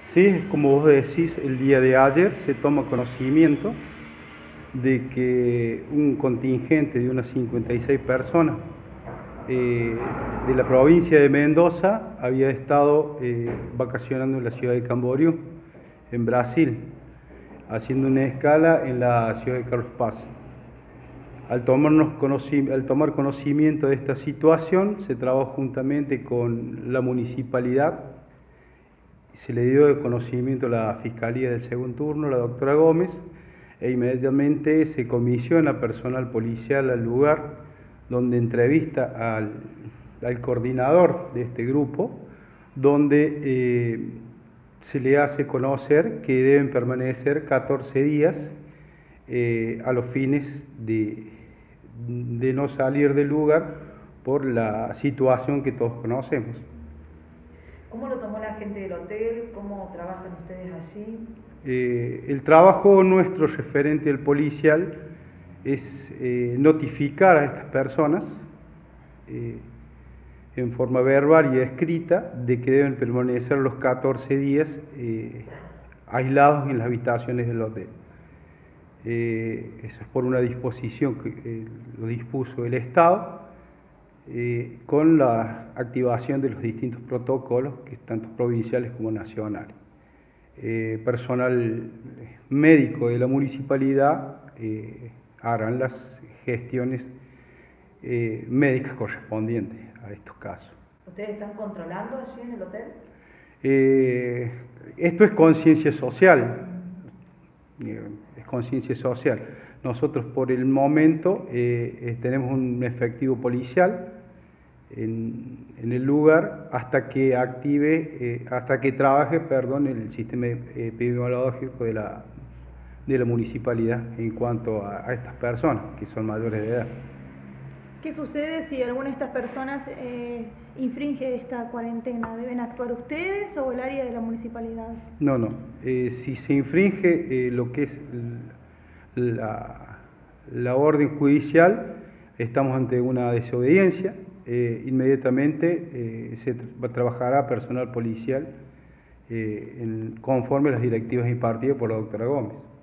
Sí, como vos decís, el día de ayer se toma conocimiento de que un contingente de unas 56 personas eh, de la provincia de Mendoza había estado vacacionando en la ciudad de Camboriú, en Brasil, haciendo una escala en la ciudad de Carlos Paz. Al tomar conocimiento de esta situación, se trabajó juntamente con la municipalidad, se le dio de conocimiento a la Fiscalía del Segundo Turno, la doctora Gómez, e inmediatamente se comisiona personal policial al lugar, donde entrevista al coordinador de este grupo, donde se le hace conocer que deben permanecer 14 días a los fines de no salir del lugar por la situación que todos conocemos. ¿Cómo lo tomó la gente del hotel? ¿Cómo trabajan ustedes allí? El trabajo nuestro referente al policial es notificar a estas personas en forma verbal y escrita de que deben permanecer los 14 días aislados en las habitaciones del hotel. Eso es por una disposición que lo dispuso el Estado, con la activación de los distintos protocolos, que tanto provinciales como nacionales. Personal médico de la municipalidad harán las gestiones médicas correspondientes a estos casos. ¿Ustedes están controlando allí en el hotel? Esto es conciencia social, es conciencia social. Nosotros por el momento tenemos un efectivo policial en el lugar hasta que trabaje, el sistema epidemiológico de la municipalidad en cuanto a estas personas que son mayores de edad. ¿Qué sucede si alguna de estas personas infringe esta cuarentena? ¿Deben actuar ustedes o el área de la municipalidad? No. Si se infringe lo que es la orden judicial, estamos ante una desobediencia. Inmediatamente se trabajará personal policial conforme a las directivas impartidas por la doctora Gómez.